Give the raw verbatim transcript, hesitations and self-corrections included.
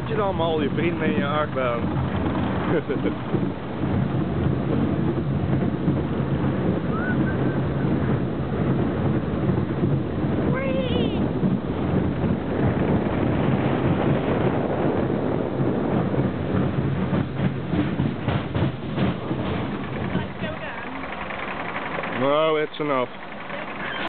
zet je dan maar al je vrienden in je achtbaan. Let's go down. No, it's enough.